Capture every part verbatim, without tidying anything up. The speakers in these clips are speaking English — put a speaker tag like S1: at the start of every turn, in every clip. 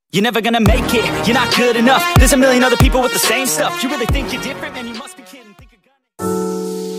S1: You're never gonna make it, you're not good enough. There's a million other people with the same stuff. You really think you're different, man, you must be kidding. Think you're gonna...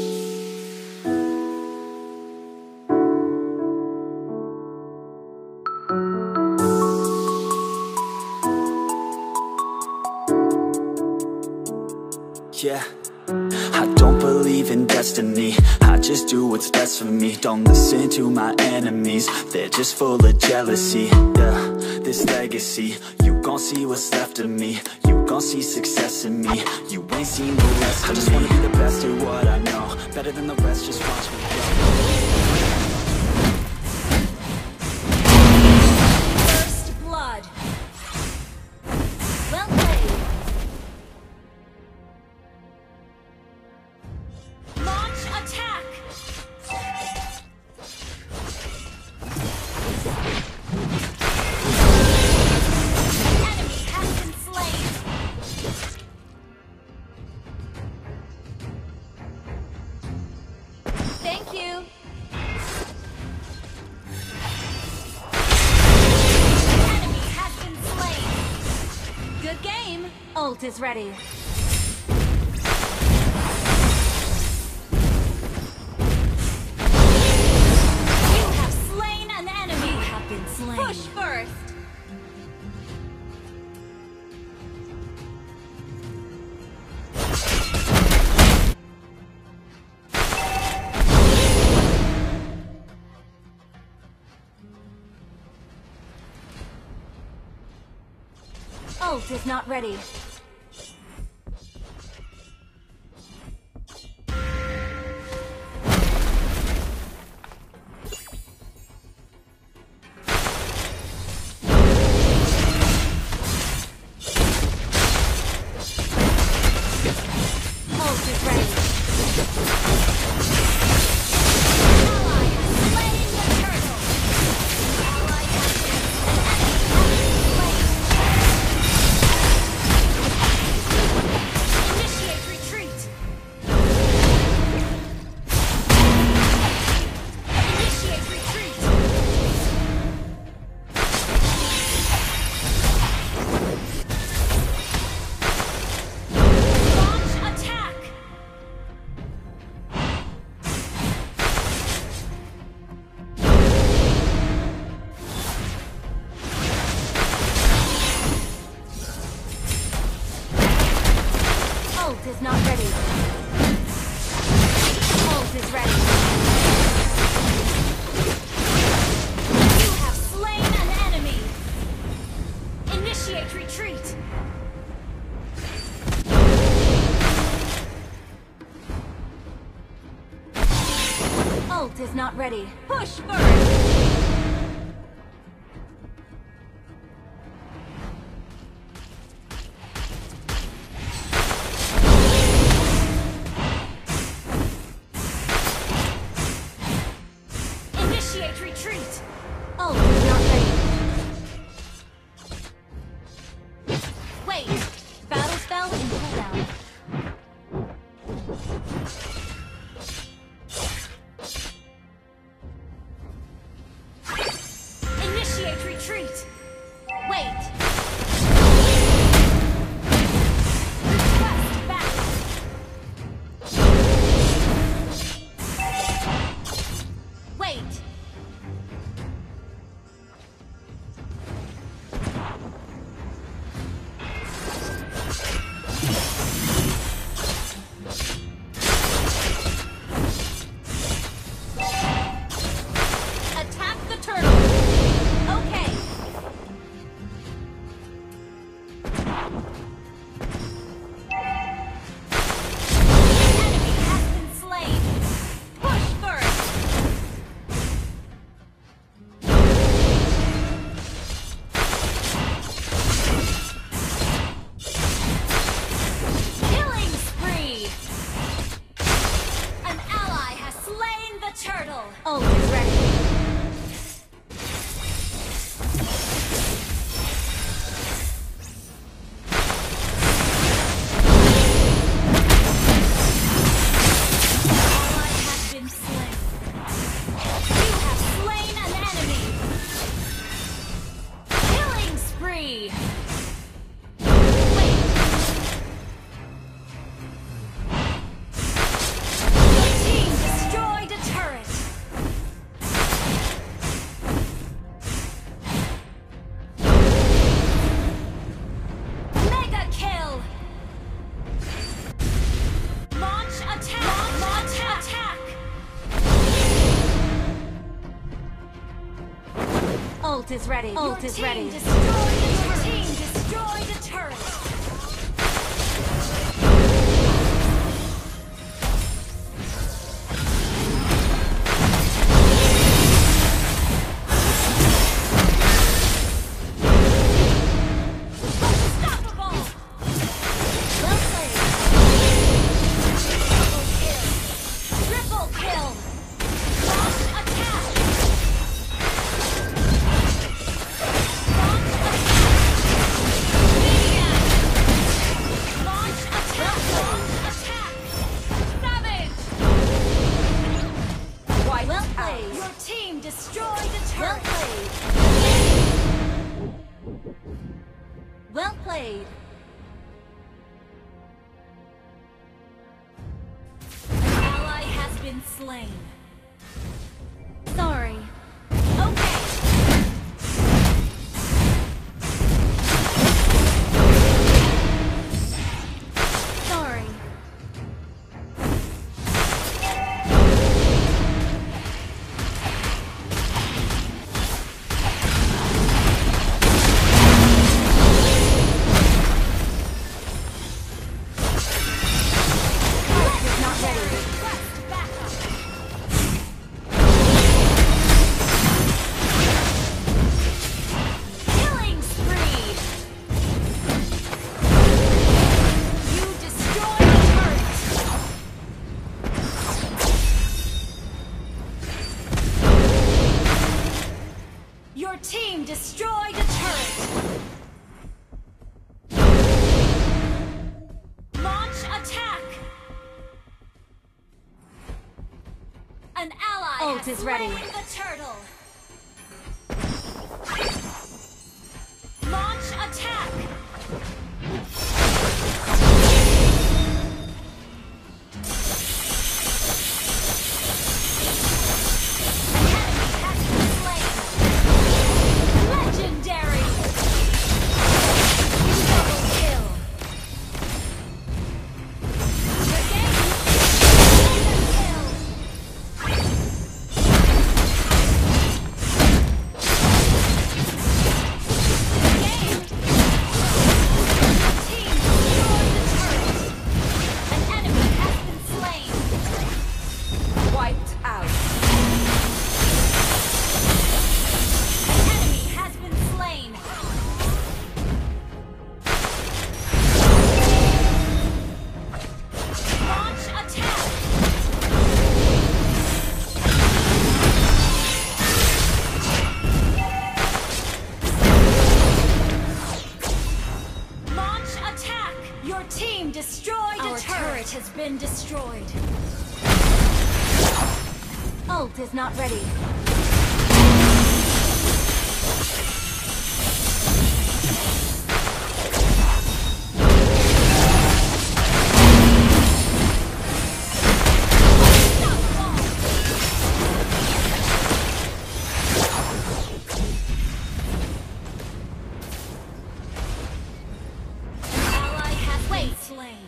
S1: Yeah, I don't believe in destiny, I just do what's best for me. Don't listen to my enemies, they're just full of jealousy. Yeah, this legacy, you gon' see what's left of me. You gon' see success in me, you ain't seen the rest of me. I just wanna be the best at what I know, better than the rest, just watch me go.
S2: First blood. Well played. Launch attack. Enemy has been slain. Thank you. Enemy has been slain. Good game. Ult is ready. You have slain an enemy. You have been slain. Push first. Ult is not ready. Ult is ready. Ally has slain the turtle. Ally has been Initiate retreat. Initiate retreat. Launch attack. Ult is not ready. Ult is ready. You have slain an enemy. Initiate retreat. Ult is not ready. Push first. Initiate retreat. Ult is not ready. Wait. Battle spell in cooldown. Ult is ready. Ult is ready.
S3: Destroy the team. Destroy the turret.
S2: Well played.
S3: An ally has been slain.
S2: Sorry.
S3: Okay.
S2: Sorry.
S3: Your team destroyed a turret! Launch attack! An ally
S2: Ult
S3: has
S2: is
S3: slain
S2: ready.
S3: the turtle! Launch attack! Has been destroyed.
S2: Ult is not ready.
S3: An ally has been slain.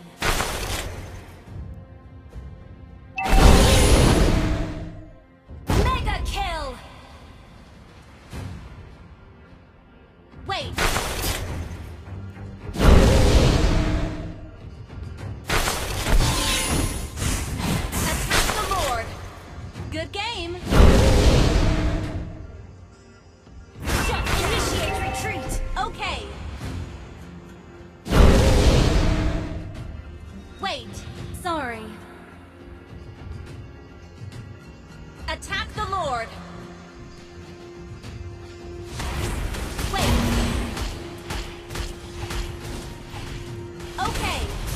S3: Kill! Wait! Attack the Lord!
S2: Good game.
S3: Just initiate retreat!
S2: Okay.
S3: Wait!
S2: Sorry.
S3: Attack the Lord! Wait! Okay!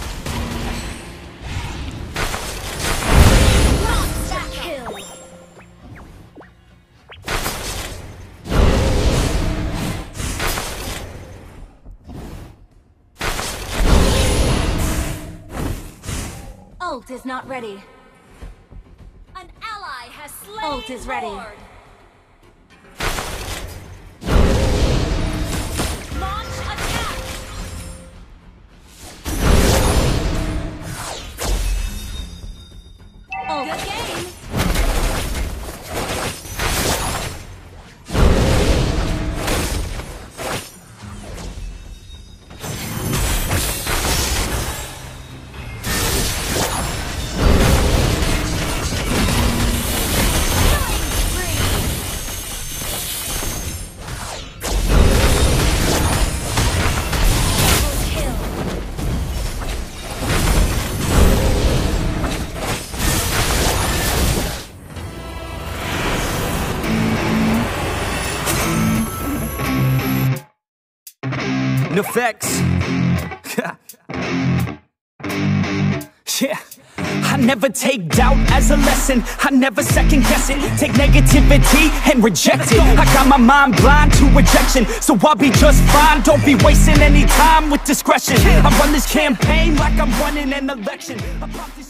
S3: Monster kill!
S2: Ult is not ready.
S3: An ally has slain
S2: Ult is ready.
S3: Lord. Launch attack!
S2: Ult.
S3: Good game!
S1: Effects. Yeah. I never take doubt as a lesson. I never second guess it. Take negativity and reject it. I got my mind blind to rejection, so I'll be just fine. Don't be wasting any time with discretion. I run this campaign like I'm running an election.